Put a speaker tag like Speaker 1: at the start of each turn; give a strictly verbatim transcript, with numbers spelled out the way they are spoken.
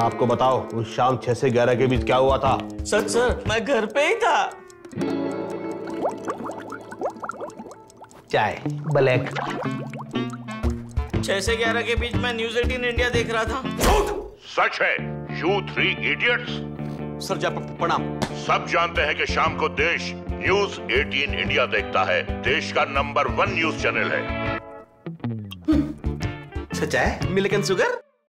Speaker 1: आपको बताओ उस शाम छह से ग्यारह के बीच क्या हुआ था?
Speaker 2: सच सर, मैं घर पे ही था।
Speaker 1: चाय ब्लैक।
Speaker 2: छह से ग्यारह के बीच मैं न्यूज एटीन इंडिया देख रहा था।
Speaker 3: झूठ। सच है। You three idiots.
Speaker 1: सर जा प्रणाम।
Speaker 3: सब जानते हैं कि शाम को देश न्यूज एटीन इंडिया देखता है। देश का नंबर वन न्यूज चैनल है।
Speaker 1: सच है? Milk and sugar.